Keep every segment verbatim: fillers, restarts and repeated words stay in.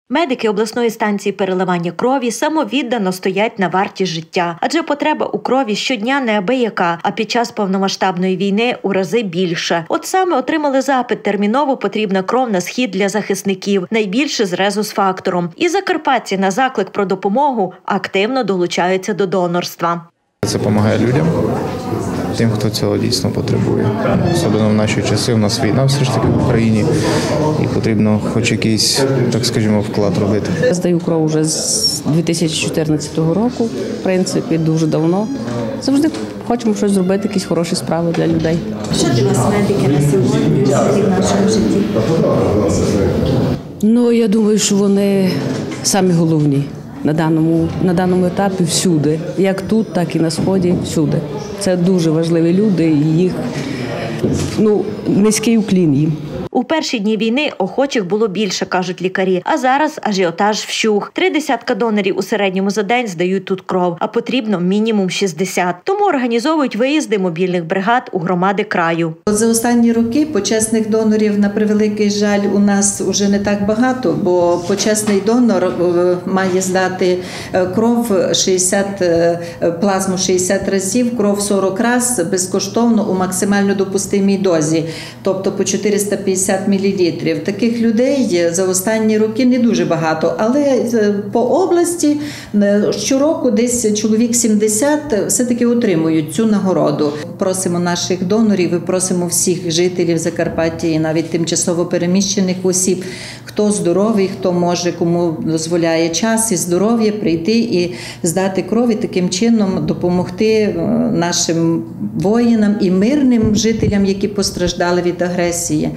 Медики обласної станції переливання крові самовіддано стоять на варті життя, адже потреба у крові щодня неабияка, а під час повномасштабної війни у рази більше. От саме отримали запит: терміново потрібна кров на схід для захисників, найбільше з резус-фактором. І закарпатці на заклик про допомогу активно долучаються до донорства. Це допомагає людям, тим, хто цього дійсно потребує. Особливо в наші часи, у нас війна все ж таки в Україні, і потрібно хоч якийсь, так скажімо, вклад робити. Я здаю кров вже з дві тисячі чотирнадцятого року, в принципі, дуже давно. Завжди хочемо щось зробити, якісь хороші справи для людей. Що для вас медики на сьогодні в нашому житті? Ну, я думаю, що вони самі головні на даному, на даному етапі всюди. Як тут, так і на Сході, всюди. Це дуже важливі люди, і їх, ну, низький уклін їм. У перші дні війни охочих було більше, кажуть лікарі, а зараз ажіотаж вщух. Три десятка донорів у середньому за день здають тут кров, а потрібно мінімум шістдесят. Тому організовують виїзди мобільних бригад у громади краю. За останні роки почесних донорів, на превеликий жаль, у нас вже не так багато, бо почесний донор має здати кров шістдесят, плазму шістдесят разів, кров сорок разів безкоштовно у максимально допустимій дозі, тобто по чотириста п'ятдесят мілілітрів. Таких людей за останні роки не дуже багато, але по області щороку десь чоловік сімдесят все-таки отримують цю нагороду. Просимо наших донорів і просимо всіх жителів Закарпаття і навіть тимчасово переміщених осіб, хто здоровий, хто може, кому дозволяє час і здоров'я, прийти і здати кров і таким чином допомогти нашим воїнам і мирним жителям, які постраждали від агресії.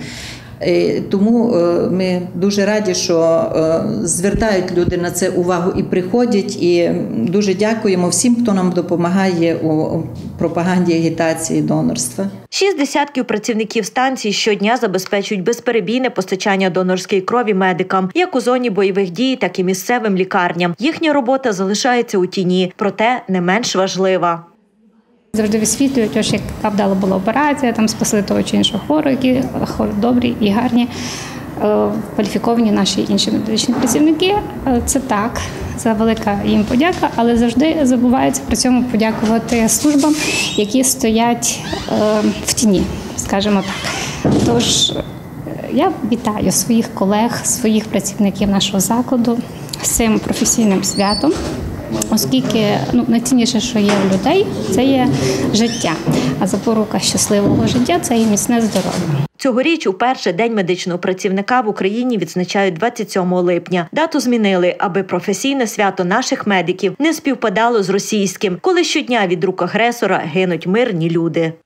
Тому ми дуже раді, що звертають люди на це увагу і приходять, і дуже дякуємо всім, хто нам допомагає у пропаганді, агітації донорства. Шість десятків працівників станції щодня забезпечують безперебійне постачання донорської крові медикам, як у зоні бойових дій, так і місцевим лікарням. Їхня робота залишається у тіні, проте не менш важлива. Завжди висвітлюють, ось яка вдала була операція, там спасли того чи іншого хворого, які добрі і гарні, кваліфіковані наші інші медичні працівники. Це так, це велика їм подяка, але завжди забувається при цьому подякувати службам, які стоять в тіні, скажімо так. Тож я вітаю своїх колег, своїх працівників нашого закладу з цим професійним святом. Оскільки ну, найцінніше, що є у людей, це є життя, а запорука щасливого життя – це і міцне здоров'я. Цьогоріч уперше День медичного працівника в Україні відзначають двадцять сьомого липня. Дату змінили, аби професійне свято наших медиків не співпадало з російським, коли щодня від рук агресора гинуть мирні люди.